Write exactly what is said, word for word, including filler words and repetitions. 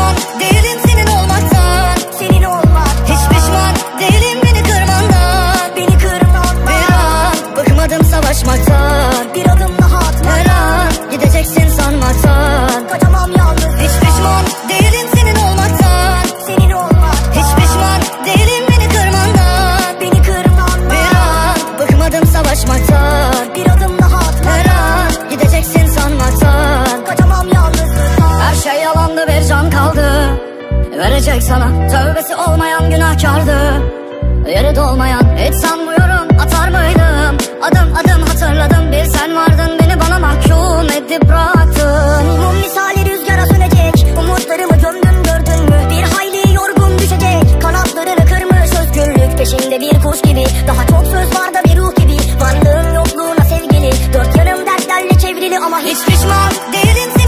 pişman değilim senin olmaktan, senin olmak. Hiç pişman değilim beni kırmandan, beni kırmandan. Bir an bıkmadım savaşmaktan, bir adım daha atmaktan. Her an gideceksin sanmaktan, kaçamam yalnız. Hiç pişman değilim senin olmaktan, senin olmak. Hiç pişman değilim beni kırmandan, beni kırmandan. Bir an bıkmadım savaşmaktan, bir adım daha atmaktan. Her an gideceksin sanmaktan, kaçamam yalnızlıktan. Her şey yalandı, bir can kaldı verecek sana, tövbesi olmayan günahkardı. Yeri dolmayan hiç sanmıyorum atar mıydım, adım adım hatırladım. Bir sen vardın, beni bana mahkum edip bıraktın. Mum misali rüzgara sönecek, umutlarımı gömdüm gördün mü? Bir hayli yorgun düşecek, kanatlarını kırmış özgürlük peşinde bir kuş gibi. Daha çok söz var da bir ruh gibi, varlığın yokluğuna sevgili. Dört yanım dertlerle çevrili ama hiç pişman değilim.